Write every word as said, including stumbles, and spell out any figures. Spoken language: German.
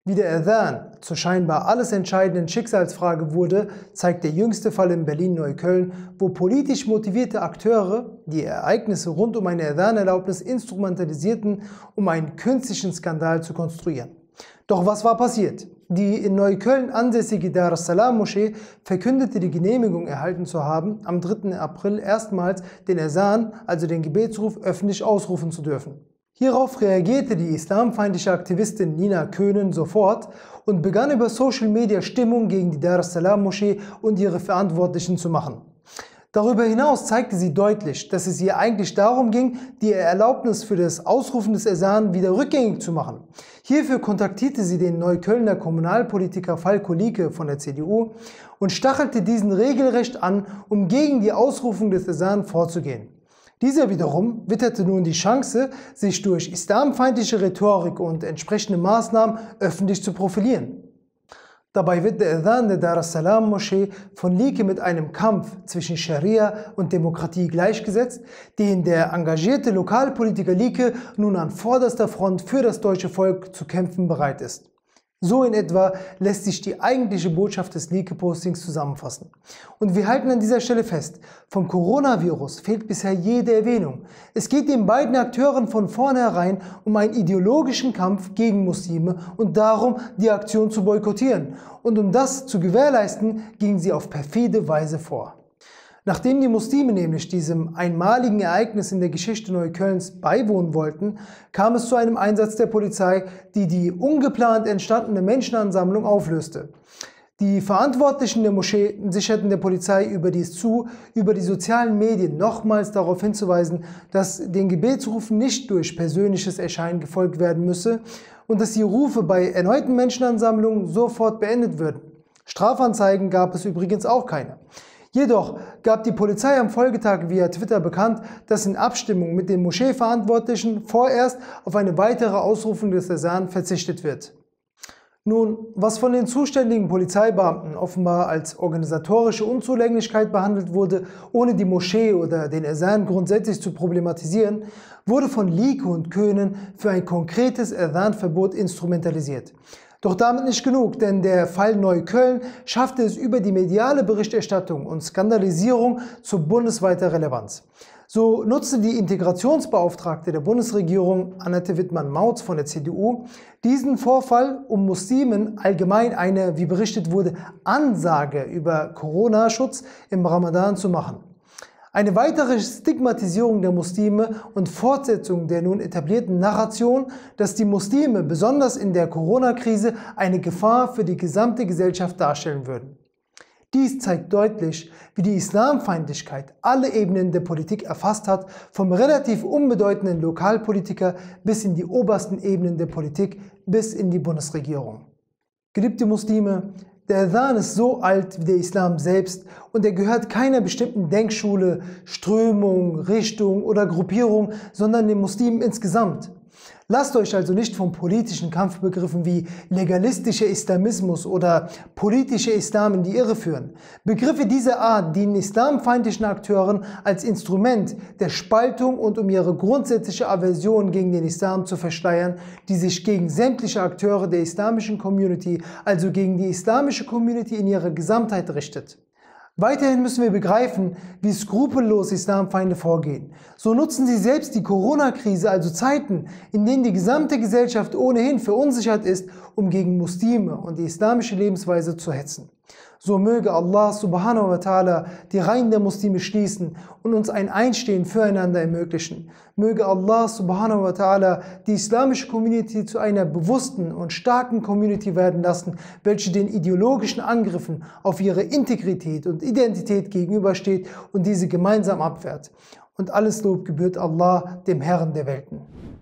Wie der Adhan zur scheinbar alles entscheidenden Schicksalsfrage wurde, zeigt der jüngste Fall in Berlin-Neukölln, wo politisch motivierte Akteure die Ereignisse rund um eine Adhan-Erlaubnis instrumentalisierten, um einen künstlichen Skandal zu konstruieren. Doch was war passiert? Die in Neukölln ansässige Dar es-Salam-Moschee verkündete die Genehmigung erhalten zu haben, am dritten April erstmals den Adhan, also den Gebetsruf, öffentlich ausrufen zu dürfen. Hierauf reagierte die islamfeindliche Aktivistin Nina Köhnen sofort und begann über Social Media Stimmung gegen die Dar es-Salam-Moschee und ihre Verantwortlichen zu machen. Darüber hinaus zeigte sie deutlich, dass es ihr eigentlich darum ging, die Erlaubnis für das Ausrufen des Adhan wieder rückgängig zu machen. Hierfür kontaktierte sie den Neuköllner Kommunalpolitiker Falko Lieke von der C D U und stachelte diesen regelrecht an, um gegen die Ausrufung des Adhan vorzugehen. Dieser wiederum witterte nun die Chance, sich durch islamfeindliche Rhetorik und entsprechende Maßnahmen öffentlich zu profilieren. Dabei wird der Adhan der Dar es-Salam-Moschee von Lieke mit einem Kampf zwischen Scharia und Demokratie gleichgesetzt, den der engagierte Lokalpolitiker Lieke nun an vorderster Front für das deutsche Volk zu kämpfen bereit ist. So in etwa lässt sich die eigentliche Botschaft des Lieke-Postings zusammenfassen. Und wir halten an dieser Stelle fest, vom Coronavirus fehlt bisher jede Erwähnung. Es geht den beiden Akteuren von vornherein um einen ideologischen Kampf gegen Muslime und darum, die Aktion zu boykottieren. Und um das zu gewährleisten, gingen sie auf perfide Weise vor. Nachdem die Muslime nämlich diesem einmaligen Ereignis in der Geschichte Neuköllns beiwohnen wollten, kam es zu einem Einsatz der Polizei, die die ungeplant entstandene Menschenansammlung auflöste. Die Verantwortlichen der Moschee sicherten der Polizei überdies zu, über die sozialen Medien nochmals darauf hinzuweisen, dass den Gebetsrufen nicht durch persönliches Erscheinen gefolgt werden müsse und dass die Rufe bei erneuten Menschenansammlungen sofort beendet würden. Strafanzeigen gab es übrigens auch keine. Jedoch gab die Polizei am Folgetag via Twitter bekannt, dass in Abstimmung mit den Moscheeverantwortlichen vorerst auf eine weitere Ausrufung des Adhan verzichtet wird. Nun, was von den zuständigen Polizeibeamten offenbar als organisatorische Unzulänglichkeit behandelt wurde, ohne die Moschee oder den Adhan grundsätzlich zu problematisieren, wurde von Lieke und Köhnen für ein konkretes Adhan-Verbot instrumentalisiert. Doch damit nicht genug, denn der Fall Neukölln schaffte es über die mediale Berichterstattung und Skandalisierung zu bundesweiter Relevanz. So nutzte die Integrationsbeauftragte der Bundesregierung, Annette Wittmann-Mautz von der C D U, diesen Vorfall, um Muslimen allgemein eine, wie berichtet wurde, Ansage über Corona-Schutz im Ramadan zu machen. Eine weitere Stigmatisierung der Muslime und Fortsetzung der nun etablierten Narration, dass die Muslime besonders in der Corona-Krise eine Gefahr für die gesamte Gesellschaft darstellen würden. Dies zeigt deutlich, wie die Islamfeindlichkeit alle Ebenen der Politik erfasst hat, vom relativ unbedeutenden Lokalpolitiker bis in die obersten Ebenen der Politik, bis in die Bundesregierung. Geliebte Muslime, der Adhan ist so alt wie der Islam selbst und er gehört keiner bestimmten Denkschule, Strömung, Richtung oder Gruppierung, sondern den Muslimen insgesamt. Lasst euch also nicht von politischen Kampfbegriffen wie legalistischer Islamismus oder politischer Islam in die Irre führen. Begriffe dieser Art dienen islamfeindlichen Akteuren als Instrument der Spaltung und um ihre grundsätzliche Aversion gegen den Islam zu verschleiern, die sich gegen sämtliche Akteure der islamischen Community, also gegen die islamische Community in ihrer Gesamtheit richtet. Weiterhin müssen wir begreifen, wie skrupellos Islamfeinde vorgehen. So nutzen sie selbst die Corona-Krise, also Zeiten, in denen die gesamte Gesellschaft ohnehin verunsichert ist, um gegen Muslime und die islamische Lebensweise zu hetzen. So möge Allah subhanahu wa ta'ala die Reihen der Muslime schließen und uns ein Einstehen füreinander ermöglichen. Möge Allah subhanahu wa ta'ala die islamische Community zu einer bewussten und starken Community werden lassen, welche den ideologischen Angriffen auf ihre Integrität und Identität gegenübersteht und diese gemeinsam abwehrt. Und alles Lob gebührt Allah, dem Herrn der Welten.